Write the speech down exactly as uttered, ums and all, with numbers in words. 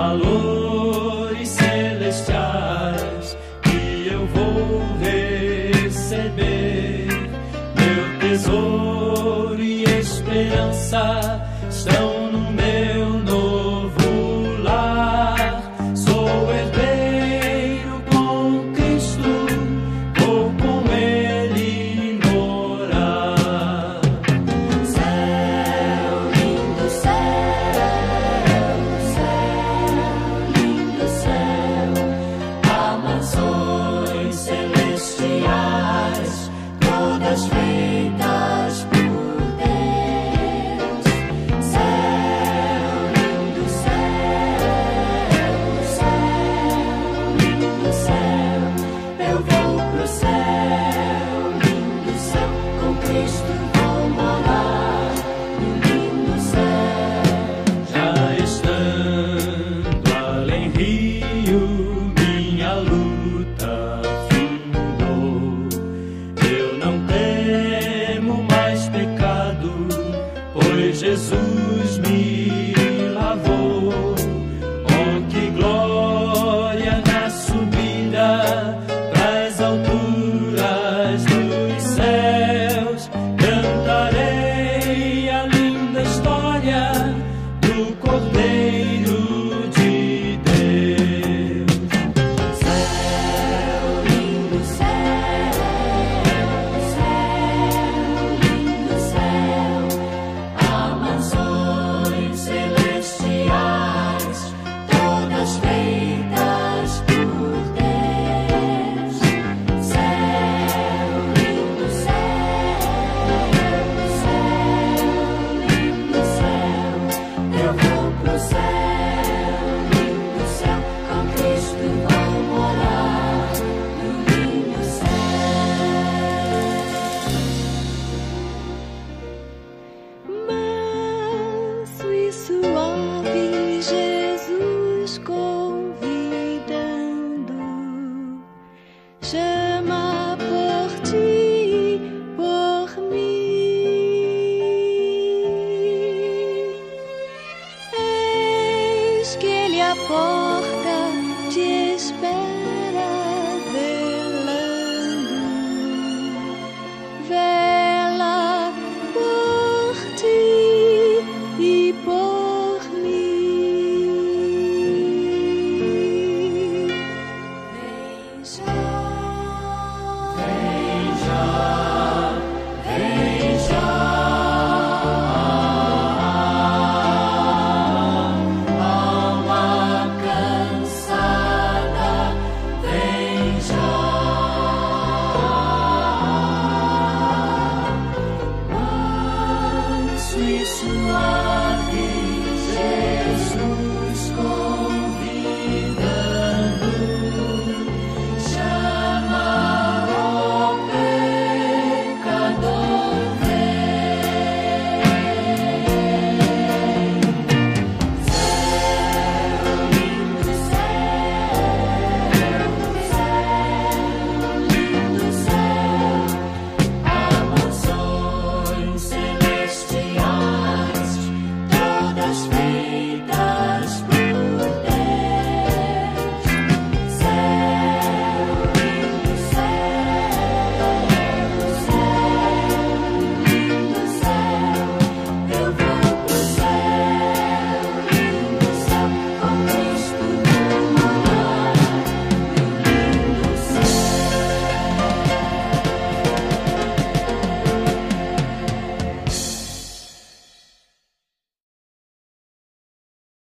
valores celestiais que eu vou receber. Meu tesouro e esperança estão no meu novo lar. Sou herdeiro com Cristo, vou com Ele morar. Céu, lindo céu, céu, lindo céu, há mansões celestiais, todas feitas por Deus. Céu, lindo céu, céu, lindo céu, eu vou pro céu, lindo céu, com Cristo vou morar no lindo céu. Já estando além rio, minha luta findou. Eu não temo mais pecado, pois Jesus me lavou. Oh, que glória na subida pras alturas dos céus. Cantarei a linda história do Cordeiro de Deus. Céu, lindo céu, céu, lindo céu, há mansões celestiais, todas feitas por Deus. Céu, lindo céu, céu, lindo céu, eu vou pro céu, lindo céu, com Cristo vou morar no lindo céu. Manso e suave, Jesus convidando, chama por ti, por mim. Eis que Ele a porta